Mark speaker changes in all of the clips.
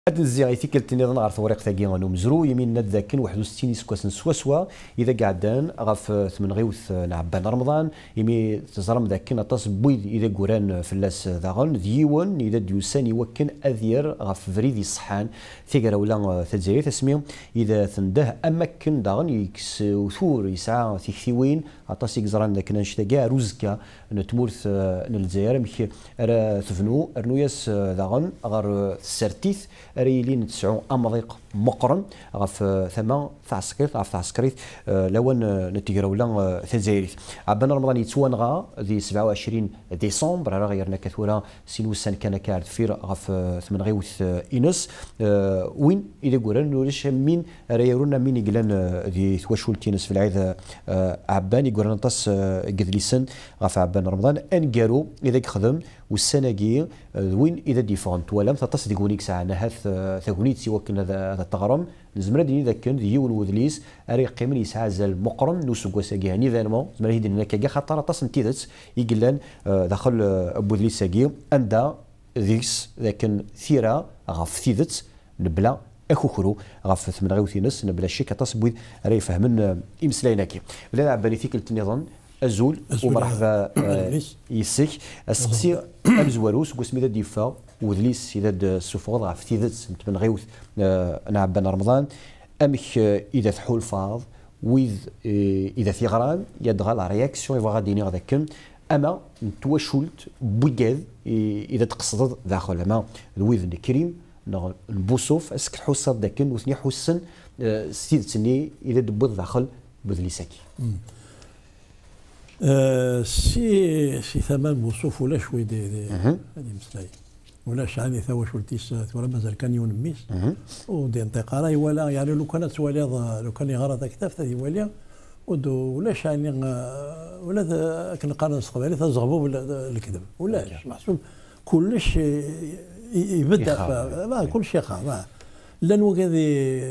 Speaker 1: هاد الزيغيتي كالتني ظن غير ثوريق ثاقي غنو مزرو يمين ناد ذاكن 61 سكواسن سوا اذا قعدان غاف ثمن غيوث نعبان رمضان يمي تزرم ذاكن اطاس بويد اذا قران فلاس ذاغن ديون اذا ديوسان يوكن اذير غاف فريدي الصحان ثيقرا ولا تزاير تسميو اذا ثنده امكن داغن يكس وثور يسعى ثيكثيوين اطاس يكزران ذاك نشتا كاع روزكا نتمورث نلزاير مخي راه ثفنو ارنوياس داغن غير سرتيث ريلين تسعو امضيق مقرن غاف ثما تعسكريت غاف تعسكريت لون نتيجه ولا تزايريت عبان رمضان يتوانغا ذي 27 ديسمبر راه غيرنا كثوره سينوسان كان كارد فير غاف ثمن غيوث انس وين اذا قولنا نوريش مين ريرونا مين يقلان ذي ثواشول تينس في العيد عبان يقولنا نطس قذليسن غاف عبان رمضان انقارو اذا خدم والسناقي وين اذا ديفونت ولا تطس ديكونيك ساعه هاث ثغونيت سيوكن هذا التغرم زمرا ديني ذاك كان ديون وذليس اري قيمن يسعى زال مقرن نوسو ساقي هاني فيرمون زمرا هيدن هناك كاع خاطر طاس نتيذت يقلان داخل ابو ذليس ساقي اندا ذيكس لكن ثيرا غاف ثيذت نبلا اخوخرو غاف ثمن غيوثينس نبلا شيك طاس بويد راه يفهمن امسلايناكي بلا عباني ثيكل النظام أزول ومرحبا يسك السقسي أمزواروس قسمي ذا ديفا وذليس إذا السفوض غاف تيذت من غيوث نعبان رمضان أمك إذا ثحول فاض وإذ إذا ثغران يدغال رياكسيون يبغى غاديني غاداكن أما نتواشولت بوكاذ إذا تقصد داخل أما وإذ نكريم نبوصوف أسك حوصات داكن وثني حسن سيدتني إذا دبوض داخل بذليساكي
Speaker 2: سي ثمن وصوف ولا شوي هذه مسلاي ولا شعني ثوا شولتيس ولا مازال كان يونميس ودي انتقاراي ولا يعني لو كانت ولي لو كان يغرى ذاك كتاف هذه ولي ولا شعني ولا كان قارن الصغير تزغبوا الكذب ولا محسوب كلش يبدا كلش يقع لان وكذا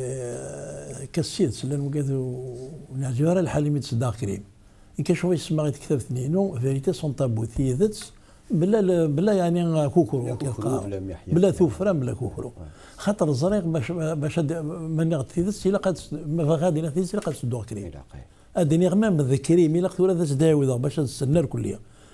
Speaker 2: كسيت لان وكذا نعجبها الحليمي تصدق كريم إن كان شوي يسمى غير كتاب ثنينو فيريتي سون تابو ثيذت بلا يعني كوكرو بلا ثوفران بلا كوكرو خاطر الزريق باش من غتثيذت سي قد ما غادي نثيذت سي قد تدوغ كريم ادني غمام بذكري مي لقت ولا تداوي باش تستنى الكليه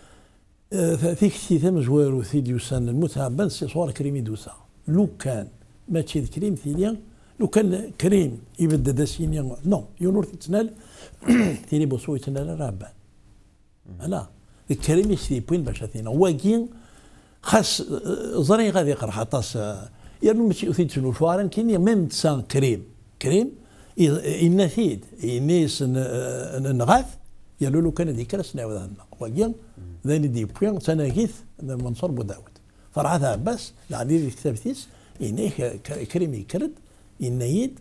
Speaker 2: فيك ثيثام زوار وثيديوسان المتعبان سي صور كريمي دوسا لو كان ما تشيد كريم ثيليا لو كان كريم يبدا داسينيا نو يونور تتنال ثاني بوصو يتنال رابان لا الكريم يشتي بوين باش ثينا واكين خاص زري غادي يقرا حطاس يعني ماشي ثيت شنو شوارن كاين ميم تسان كريم النثيد الناس نغاث يالو لو كان هذيك سناو هذا واكين ذاني دي بوين تناكيث منصور بوداود فرعات عباس العديد كتاب ثيس إنه كريم يكرد إنيد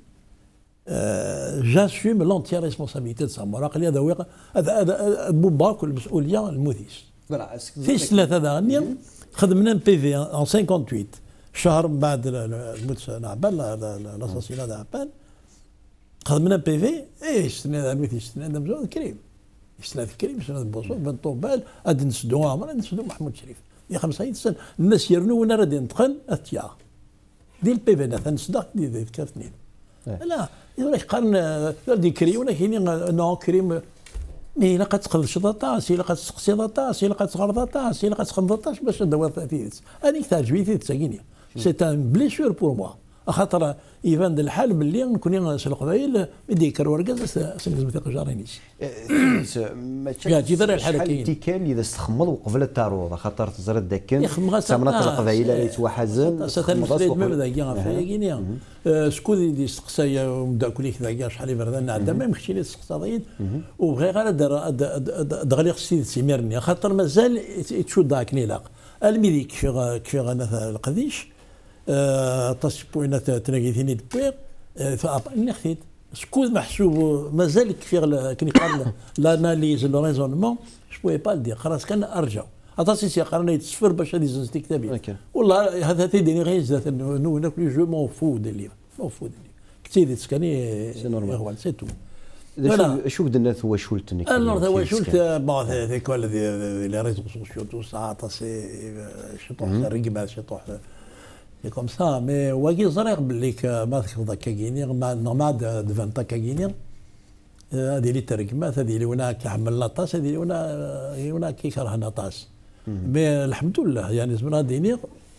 Speaker 2: جاسوم لونتيا ريسبونسابيلتي تاع مراقل هذا بوباك المسؤوليه المذيس في ثلاثه هذا خدمنا بي في ان 58 شهر بعد الموت نعبان لاساسينا نعبان خدمنا بي في استنى المذيس استنى مزود كريم استنى كريم استنى بوصو بن طوبال اد نسدو عمر نسدو محمود شريف يا 50 سنه الناس يرنو وانا راه ندخل اتيا دي البي في ناس نصدق دي كافتنين لا يقول لك قرن دي كريم ولا كاين نو كريم مي لا تقل شطاطا سي لا تسقسي ضاطا سي لا تغرضاطا سي لا تخنضاطاش باش ندور ثيث هذيك تعجبني ثيث تاكينيا سي ان بليسور بور موا خاطر يبان الحال باللي نكون القبائل يديكر ورقاز سنقزم ثقه جارينيش
Speaker 1: ما تجي الحال كاين اذا استخمض وقبل التاروض خاطر تزرد داكن سمنات القبائل اللي توحزن
Speaker 2: ستنفرد ما بدا كاين سكو دي استقصايا ومدا كل كذا شحال يبردنا عندنا ما يمشي لي استقصايين وبغي غير دغلي خصي سيميرني خاطر مازال تشود داكني لاق الميدي كيف غنا القديش تصبوينات تناقيثيني دبوير نخيت سكوت محسوب مازال كفيغ كي قال لاناليز لو ريزونمون جو بوي با دير خلاص كان ارجع اطاسي سي قرنا يتصفر باش هذه زنت كتابي والله هذا تيديني غير زات نو ناكل جو مون فو دي ليف مون فو دي ليف كتيدي تسكاني سي نورمال سي تو
Speaker 1: شو بدنا ثوا شولتني
Speaker 2: alors ثوا شولت بون ذي كل لي ريزو سوسيو تو سا اطاسي شطوح الرقبه شطوح كوم سا مي واقي زريق بالليك ما تكرض كاكيني ما دفنتا كاكيني هذه اللي ترجمات هذه اللي هنا كيحمل لاطاس هذه اللي هنا كيكره لاطاس مي الحمد لله يعني زمرا ديني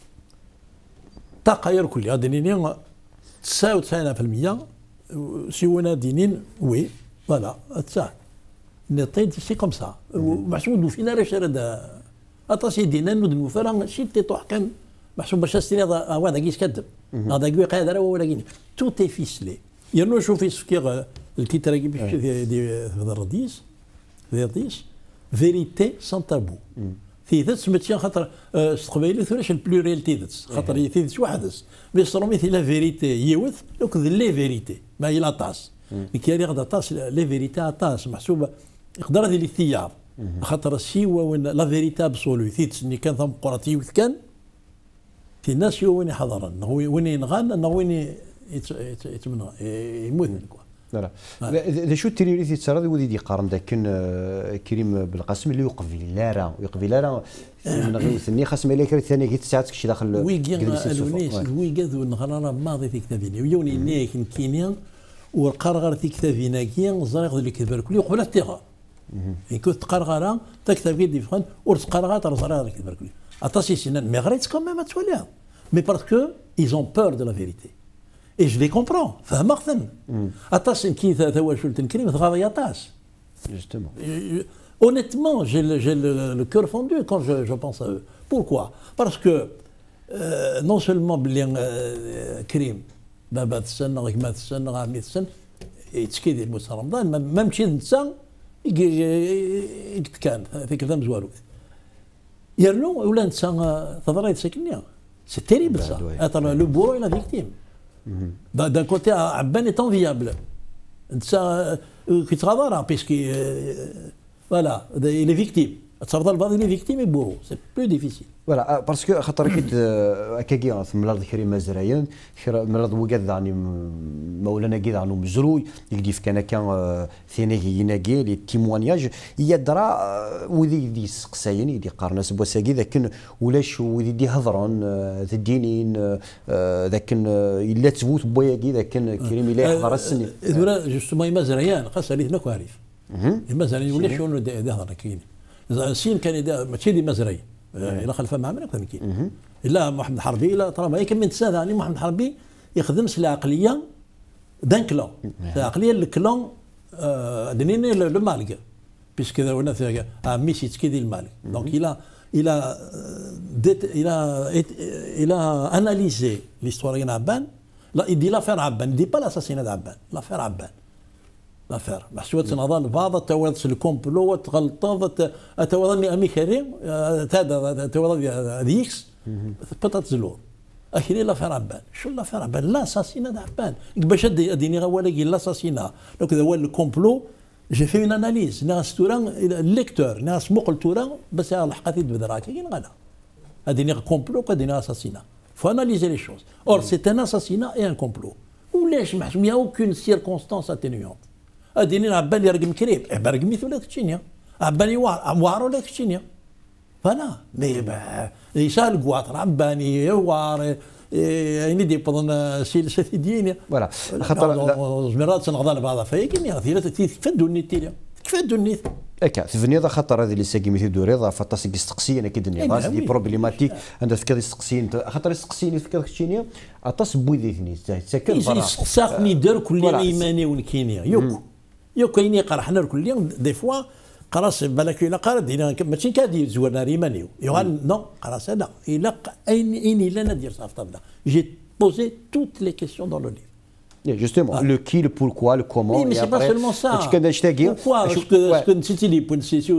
Speaker 2: تغير كلها ديني 99% سيونا دينين وي فوالا تسع نطيد سي كوم سا محسوب فينا راه شرد اطاسي دينا ندمو فرا شي تيطوح كان محسوب باش استري هذا كيس كذب هذا كي قادر ولا كاين تو تي فيسلي يرنو شوفي سكيغ الكيتراكي باش دي الرديس الرديس فيريتي سان تابو في ذات سميتيا خاطر استقبالي ثلاث البلوريالتي ذات خاطر في ذات وحدس مي صرمي لا فيريتي يوث دوك لي فيريتي ما هي لاطاس كي غادا طاس لي فيريتي طاس محسوبه يقدر هذه الثياب خاطر السيوه وين لا فيريتي ابسولو ثيت اللي كان ثم قراتي كان في الناس وين حضرا وين ينغان وين يتمنى يموت
Speaker 1: لا لا شو التريوريتي ترى ودي دي قارن ذاك كريم بالقاسم اللي يقبل لا من غير ثاني خاص مالك ثاني كي تساعدك شي داخل
Speaker 2: ويقاد ونغرا ماضي في كتابينا ويوني نيك كينيا والقرغر في كتابينا كي زريق اللي كتب كل قبل التيغا إن كنت قرغرا تكتب كي ديفرون ورتقرغا ترزرا اللي كتب كل اتاسي سنان مي غريت كون ميم توليها مي باسكو ils ont peur de la vérité. Et je les comprends. فهمتهم. أتاس كي ثوا شو الكريم تغاضي أتاس.
Speaker 1: Justement.
Speaker 2: Honnêtement, j'ai le cœur fondu quand je pense à eux. Pourquoi? Parce que non seulement كريم بابا تسنى غيما تسنى غامي تسنى يتسكيدي الموسى رمضان ميم شي نسى كان في كذا مزوالو. يرنو ولا نسى تضري تسكنيا. C'est terrible ça. Être le bourreau et la victime. D'un côté, Abban est enviable. Ça, qui travaille, puisque voilà, il est victime. Il est victime et bourreau. C'est plus difficile.
Speaker 1: Voilà, parce que خاطر كنت كاكي ثم مرض كريم مزرايان مرض وقاد يعني مولانا كذا عنو مزروي يقديف كان ثاني يناقي لي تيموانياج يدرا وذي دي سقساين يدي قارناس بوساكي ذاك ولاش وذي دي هضرون الدينين ذاك الا تفوت بوياكي ذاك كريم الا يحضر السن
Speaker 2: ذولا جوستومون مزريان خاص عليه نكو عارف المزريان ولا شنو هضر كاين سين كان ماشي دي مزري الى خلفه معامل اكثر من كاين الا محمد الحربي الا ترى ما كان من تساهل يعني محمد الحربي يخدم العقليه دان كلون العقليه الكلون دنيني لو مالك بيسك ذا وناس ميسي تكيدي المالك دونك il a analysé l'histoire de Abban. Là, il dit l'affaire Abban, il ne dit pas l'assassinat d'Abban, l'affaire Abban. l'affaire محسوبة نظام بعض توضع الكومبلو تغلطوا توضع أميكاري توضع ديكس بطاط زلور أخيرا لافير عبان شو لافير عبان لاساسينا d'Abban باش أديني ولا كي لاساسينا دونك هذا هو الكومبلو جي في اون اناليز ناس توران الليكتور ناس مقل توران بس الحقيقة بدراك كاين غادا أديني كومبلو كأديني اساسينا faut analyser les choses or c'est un assassinat et un complot ولاش محسوب il n'y a aucune circonstance atténuante أديني عبان يرقم كريم برقميت ولا كتشينيا عبان يوار ولا كتشينيا فلا يسال قواطر عباني يوار يعني دي بدون سيلسة دينيا
Speaker 1: فوالا خاطر
Speaker 2: زمرات سنغضان بعضها فيكني ثيرة تفدوا النيت تفدوا النيت
Speaker 1: اكا تفنيضا خاطر هذه اللي ساكي مثل دوريضا فطاسك يستقسي انا كيدني غاز دي بروبليماتيك عندها فكر يستقسين خاطر يستقسيني فكر كتشينيا اطاس بويدي ثني ساكن برا
Speaker 2: ساقني دار كل ايماني ونكينيا يوك كايني قرحنا كل يوم دي فوا قراص بالك الا قرا دينا ماشي كادي زورنا ريمانيو يوغان نو قراص لا الا اين الا ندير صافط جي بوزي توت لي كيسيون دون لو ليف
Speaker 1: Justement, le qui, le pourquoi, le comment.
Speaker 2: Oui, mais c'est pas seulement ça. Pourquoi est-ce que tu dis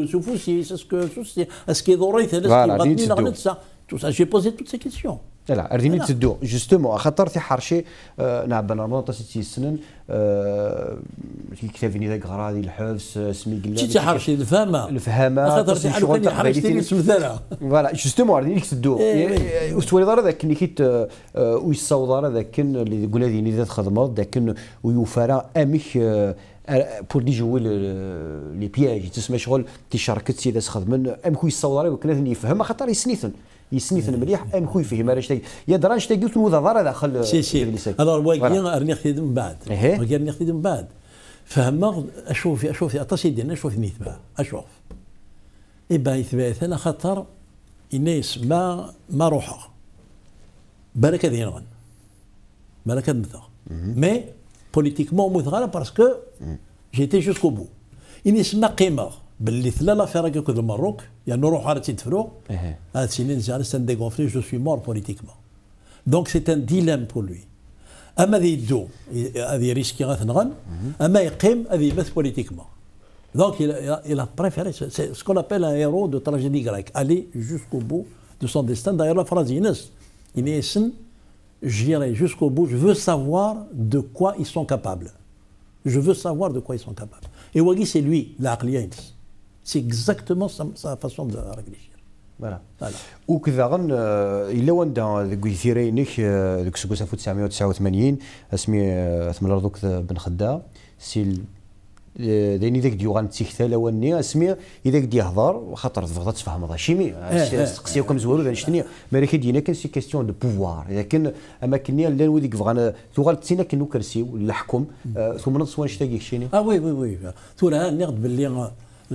Speaker 2: est-ce que tout ça, j'ai posé toutes ces questions.
Speaker 1: لا رديني تدو جوستومون خاطر في حرشي نعبان رمضان تسيتي السنن كي كتابيني ذاك غرادي الحبس سمي قلا
Speaker 2: تي حرشي الفهمه
Speaker 1: خاطر
Speaker 2: في حرشي حرشتي سمثاله
Speaker 1: فوالا جوستومون رديني تدو وستوري دار ذاك اللي كيت ويصور ذاك اللي يقول هذه ذات خدمه ذاك ويوفرا امك بور دي جوي لي بياج تسمى شغل تي شركه سيداس خدمن امكو يصور وكنا يفهم خاطر يسنيثن يسنيث مليح ام خوي فيه ما راش يا دراج تاقي ثم ضرر داخل
Speaker 2: سي الوغ واقي راني خديت من بعد واقي راني خديت من بعد فهمنا اشوف اطاش ديالنا اشوف نيتباع اشوف ايبا يثبت انا خاطر الناس ما روحها بالك هذه ينغن بالك مثا مي بوليتيكمون مثغره باسكو جيتي جوسكو بو الناس ما قيمه باللي ثلا لافير هكاك المروك يعني نروح على تيتفرو هاد سينين زعما سان ديغونفلي جو سوي مور بوليتيكمون دونك سي ان ديلام بور لوي اما ذي يدو هذه ريسكي غتنغن اما يقيم هذه يمثل بوليتيكمون دونك il a préféré c'est ce qu'on appelle un héros de tragédie grecque aller jusqu'au bout de son destin d'ailleurs la phrase Inès j'irai jusqu'au bout je veux savoir de quoi ils sont capables je veux savoir de quoi ils sont capables et Wagui c'est lui l'aqliya c'est exactement sa façon de réfléchir
Speaker 1: فوالا وكذا غن الا وندا ذوك يثيرينك ذوك سكوس 1989 اسمي ثمن رضوك بن خدا سي ديني ذاك ديو غنتيختال وني اسمي اذا كدي يهضر خاطر تبغى تفهم هذا شيمي سقسيوكم زوارو ذا شتني مالك دينا كان سي كيستيون دو بوفوار اذا كان اما كني لا وديك بغانا ثوغال تسينا كنو كرسي ولا حكم ثم نص واش تاقيك شيني
Speaker 2: وي ثورا نقد باللي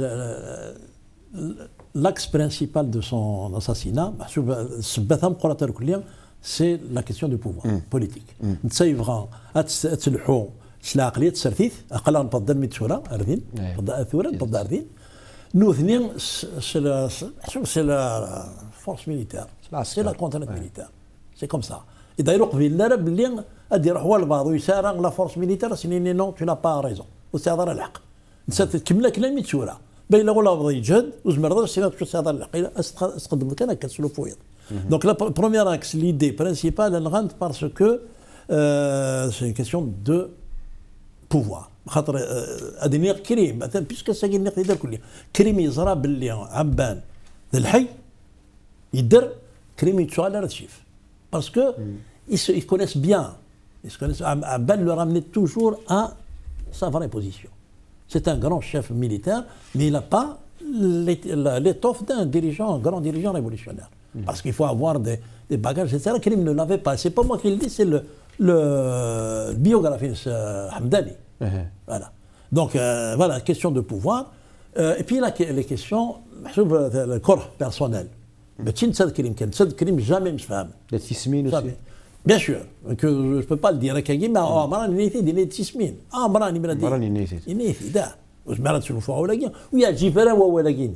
Speaker 2: l'axe principal de son assassinat, c'est la question du pouvoir politique. نتصيفغا تسلحوا سلاقليه تسرثيث اقل نفضل ميتشورا اردين نفضل اثورا نفضل اردين نوثني سي لا فورس ميليتير سي لا كونترات ميليتير سي كوم سا يديروا قبيل لا باللي ادي يروحوا لبعض ويسارع لا فورس ميليتير سيني نو تو لا با ريزون وتهضر الحق نسات كمله كلام ميتشورا بين لا بغى يجهد وزمر سينا تشوف هذا الحقيقه استقدم كان كتسلو فويض دونك لا بروميير اكس ليدي برينسيبال الغاند باسكو سي une question de pouvoir خاطر ادني كريم مثلا بيسكو ساكن نقدر كليا كريم يزرى باللي عبان ذا الحي يدر كريم يتشوى على الشيف باسكو ils connaissent bien عبان le ramenait toujours à sa vraie position. C'est un grand chef militaire, mais il n'a pas l'étoffe d'un dirigeant, un grand dirigeant révolutionnaire. Parce qu'il faut avoir des bagages, etc. Krim ne l'avait pas. C'est pas moi qui le dis, c'est le biographiste Hamdani. Voilà. Donc, voilà, question de pouvoir. Et puis, les questions, le corps personnel. Mais tu ne sais Krim, jamais je femme.
Speaker 1: Les tismines aussi.
Speaker 2: Bien sûr, que je ne peux pas le dire à Kagim, mais Amran Néthi, il est tismine. Amran, il m'a dit.
Speaker 1: Amran Néthi.
Speaker 2: Il est Néthi, da. Je me rends sur le foie ou la guine. Oui, il y a Jifera ou la guine.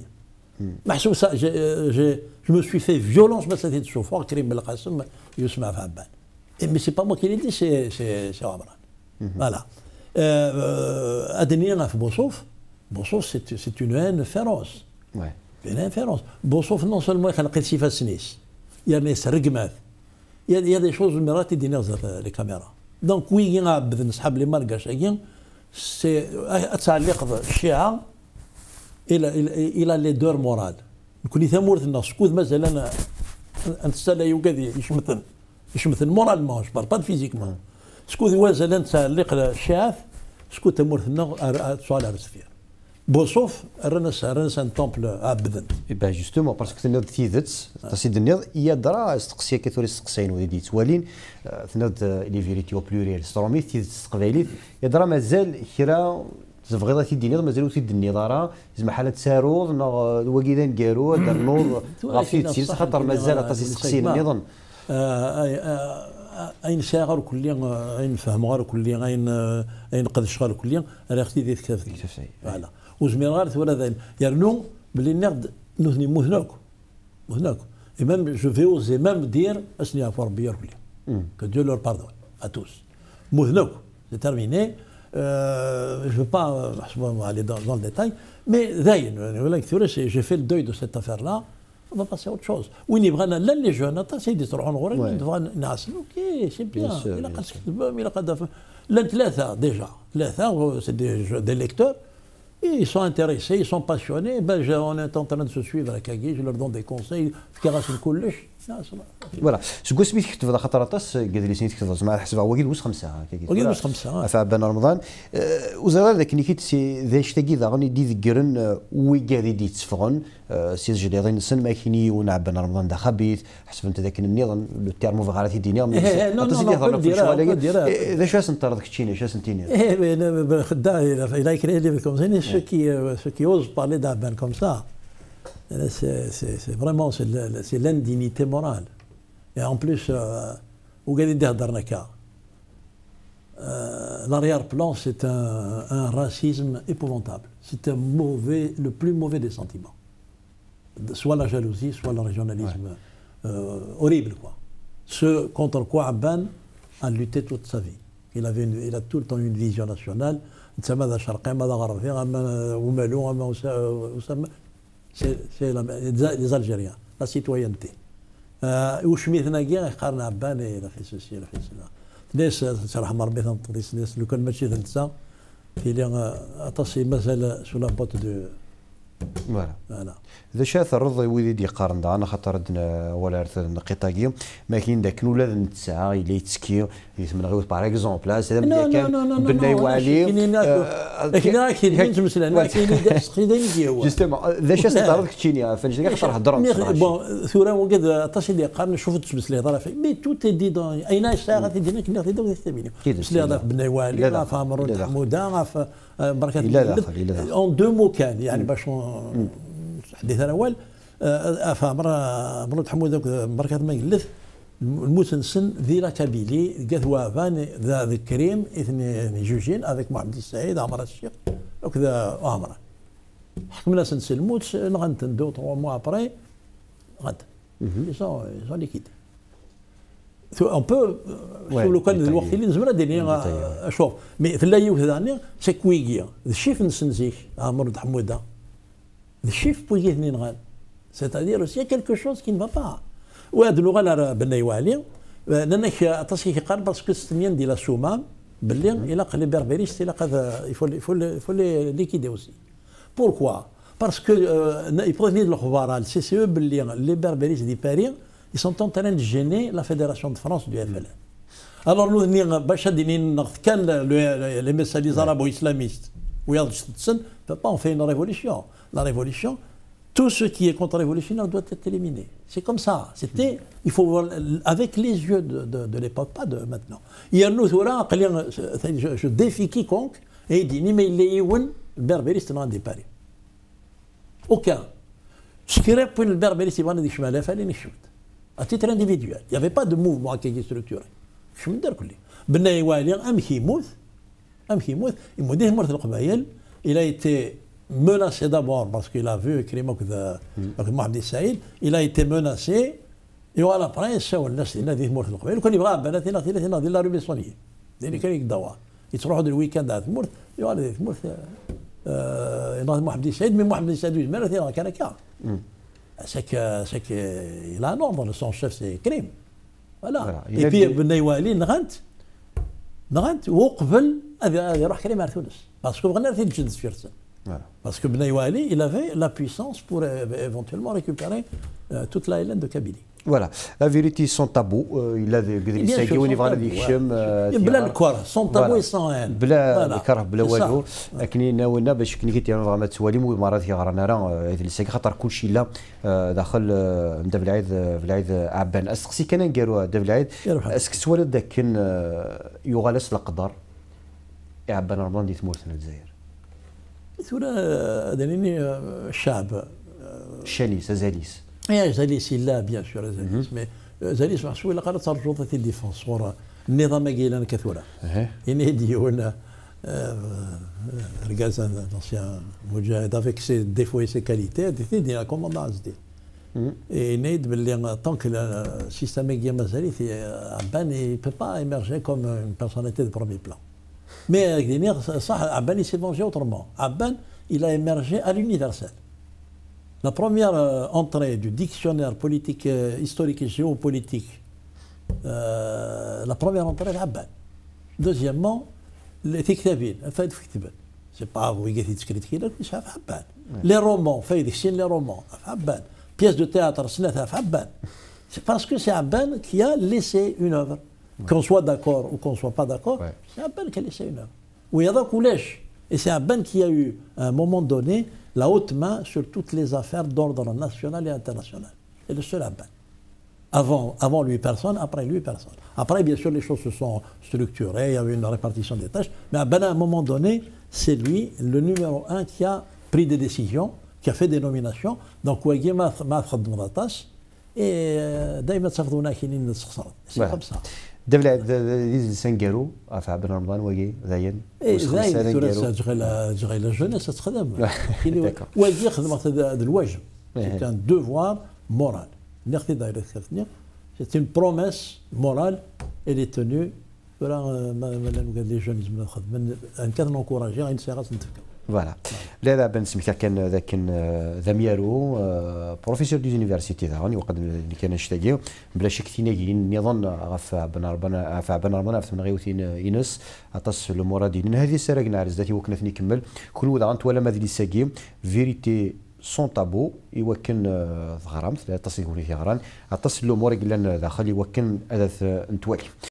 Speaker 2: Je me suis fait violence, mais c'était de chauffeur, Karim Belkhassem, Yousma Fabban. Mais ce n'est pas moi qui l'ai dit, c'est Amran. Voilà. Adenir à Bossouf, c'est une haine féroce.
Speaker 1: Ouais.
Speaker 2: Une haine féroce. Bossouf, non seulement il a Sifas Nis, il y a des Rigmath. Il y a des choses مرات يدينا les caméras. Donc وي نعبد نسحب لي ماركا شاكين سي تعليق الشيعة الى لي دور مورال نكون ثمورت الناس سكوت مازال انا نتسالى يوكادي يشمثن مورالمون جو با فيزيكمون سكوت مازال تعليق الشيعة سكوت ثمورت الناس سؤال السفير بوصوف رنس ان طومبل عبدن.
Speaker 1: با جوستومون باسكو تنوض تيدت تسيد النض يدرا استقسيا كثوري استقساين ودي توالين تنوض لي فيريتي او بلوريال سترومي تيدت تقبايليت يدرا مازال كرا تبغيض تيدي نض مازال تيد النظاره زعما حاله تساروض وكيدان كارو دار نوض غافي تسير خاطر مازال تستقسين النظام اين شاغر كليا اين فهم غير كليا اين قدش غير كليا راه اختي ديال كتاب فوالا وزمير غير ولا ذا يرنو بلي نقد نثني مهناك et même je vais oser même dire اسني عفو ربي يا كليا que Dieu leur pardonne à tous مهناك c'est terminé je ne veux pas aller dans le détail mais ذاين j'ai fait le deuil de cette affaire là. On va passer à autre chose. Oui, il y a les jeunes, c'est des ok, c'est bien. Il a déjà. C'est des lecteurs.
Speaker 2: Ils sont intéressés, ils sont passionnés. Ben, on est en train de se suivre à Kagui, je leur donne des conseils.
Speaker 1: فوالا شكون سميت كتب خاطر طاس قال لي سميت كتب زعما حسب هو كيد واش خمسه
Speaker 2: وكيد واش خمسه
Speaker 1: فعبان رمضان وزاد ذاك نيكيت سي ذاش تاكي ذا غني دي ذكرن وي قاعد يدي تسفغن سي جدي غادي نسن ماكيني ونعبان رمضان دا خبيث حسب انت ذاك النظام لو تيرمو فغارات يديني ذا شاس انت راك تشيني شاس انتيني
Speaker 2: خدا الى يكري كوم زين سو كي اوز بارلي d'Abban comme ça. C'est vraiment c'est l'indignité morale. Et en plus, l'arrière-plan, c'est un racisme épouvantable. C'est le plus mauvais des sentiments. Soit la jalousie, soit le régionalisme horrible, quoi. Ce contre quoi Abban a lutté toute sa vie. Il a tout le temps une vision nationale. C'est les Algériens, la citoyenneté. وشميتنا كاع قارنا عبان الى في سوسي الى في سلا ناس ترحم ربي تنطيس ناس لو كان ماشي تنسى في لي اتصي مازال سو لا بوت دو
Speaker 1: فوالا اذا شاف الرضا ويدي يقارن انا خاطر ردنا ولا ارثنا قطاقي ما كاين داك ولاد نتسعى الى يتسكي يسمى غير باغ اكزومبل هذا كان بنا يوالي
Speaker 2: كاين تمثل كاين داس خديني هو
Speaker 1: جوستومون اذا شاف الرضا كتشيني فنجي خاطر هضر
Speaker 2: بون ثوره وقد اتصي اللي قارن شوف تمثل هضره مي تو تي دي دون اين الساعه تدينا كنا تدير تستميني تمثل هضره بنا يوالي لا فامر حموده بركات اون دو مو كان يعني باش الحديث الاول مرات حمود بركات ما يقلث المتنسن ذي كابيلي قالت وافان ذا الكريم اثنين جوجين افيك محمد السعيد عمر الشيخ وكذا عمره حكمنا سنس الموت نغنتن 2 3 موا ابري غد ils sont liquides. On peut لو كان الوقت اللي نزمنا ديني شوف مي في اللايو ثاني سي كويكيا الشيف نسنزيك عمر حموده الشيف بويكي اثنين غان c'est-à-dire aussi quelque chose qui ne va pas وهذه اللغه لا بني والي لانك تصيك قال باسكو ستنين ديال السومام باللي الى قلي بربريست الى قد يفول ليكيدي اوسي بوركوا باسكو يبغي الاخبار السي سي او باللي لي بربريست دي باري ils sont en train de gêner la Fédération de France du FLN. Alors nous quand les messages arabo-islamistes ou ne peut pas en faire une révolution. La révolution, tout ce qui est contre-révolutionnaire doit être éliminé. C'est comme ça. C'était, il faut voir avec les yeux de l'époque, pas de maintenant. Il y a nous je défie quiconque et il dit ni mais il est où le berbériste dans des paris. Aucun. Ce qui répond le berbériste, il va dire je m'en fais les chutes. À titre individuel, il n'y avait pas de mouvement qui est structuré. Je me dis que Ben Aïwali, il a été menacé d'abord parce qu'il a vu Mohamed Saïd, il a été menacé et voilà après il a dit mort القبائل وكان يبغى بنات هنا ديال لا روبيسونيه اللي كان يقدوا يتروحوا الويكاند هذا مورت يقول مورت محمد سعيد من محمد سعيد مالك كان كا c'est qu'il a un ordre, son chef c'est Krim. Voilà. Et puis Ben Aïwali نغنت وقبل يروح كريم على تونس باسكو بغينا تجد في رسل باسكو Ben Aïwali il avait la puissance pour éventuellement récupérer toute la Hélène de Kabylie.
Speaker 1: Voilà, la vérité sans tabou, il a des sacs au niveau des chemins.
Speaker 2: بلا الكره sans tabou et sans haine.
Speaker 1: بلا الكره بلا والو، لكن ناولنا باش كي كيتيرون زعما توالي مرات يغرنا راه هذه الساك خاطر كلشي لا داخل نبدا بالعيد عبان اسقسي كان نديروا دا بالعيد اسك سوالد داك كان يغالس القدر عبان رمضان ديت مورتنا الجزائر.
Speaker 2: ثورة دانيني الشعب
Speaker 1: شاليس زاليس.
Speaker 2: زاليس لا بيان سور زاليس مي زاليس محسوب الا قالت ترجوطة الديفونس ورا النظام كاين كثوره يعني ديون رجال لونسيان مجاهد افيك سي ديفو اي سي كاليتي دي كوموندون دي اي نيد باللي طونك السيستم كاين مازال عبان اي بو با ايمرجي كوم اون بيرسوناليتي دو بروميي بلان مي صح عبان سي فونجي اوترومون عبان il a émergé à l'universel. La première entrée du dictionnaire politique, historique et géopolitique, la première entrée est Abban. Deuxièmement, les Tiktabin, سي با ويقيت يتسكريت كي يسعى في حبان لي رومون فايدك سين لي رومون في حبان بياس دو تhéâtre سنتها في حبان سي باسكو سي عبان كي a laissé une œuvre qu'on soit d'accord ou qu'on soit pas d'accord c'est عبان qui a laissé une œuvre ويضاك ولاش et c'est عبان qui a eu à un moment donné la haute main sur toutes les affaires d'ordre national et international et le seul عبان avant lui personne, après lui personne. Après, bien sûr, les choses se sont structurées, il y avait une répartition des tâches, mais à un moment donné, c'est lui, le numéro 1, qui a pris des décisions, qui a fait des nominations. Donc, il m'a fait de tasse, et d'ailleurs, c'est comme ça.
Speaker 1: دبل سنجرو في بن رمضان وجي زين
Speaker 2: زين تغير la jeunesse تخدم وجي خدمة هذا الواجب c'est un devoir moral c'est une promesse morale elle est tenue les jeunes ان كان نكوراجي غير نسيغات نتفكر
Speaker 1: فوالا لا بان سميتها كان ذاك ذميرو بروفيسور دي زونيفرسيتي ذا غني وقد اللي كان نشتاقيو بلا شك ثيناكين نظن غف بن ربنا بن ربنا في غيوثين ينس اتص المرادين هذه السراقنا عرز ذاتي وكنا ثني كمل كل وضع انت ولا ما ذي ساقي فيريتي سون تابو يوكن ظهرمت لا تصيغوني في غران اتصل الامور قلنا داخل يوكن اذا نتواكي